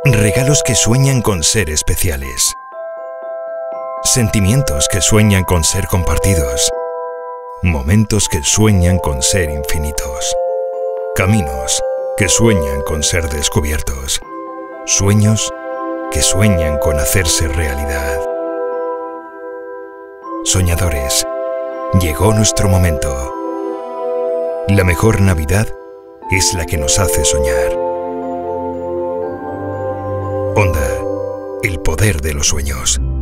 Regalos que sueñan con ser especiales. Sentimientos que sueñan con ser compartidos. Momentos que sueñan con ser infinitos. Caminos que sueñan con ser descubiertos. Sueños que sueñan con hacerse realidad. Soñadores, llegó nuestro momento. La mejor Navidad es la que nos hace soñar. Honda, el poder de los sueños.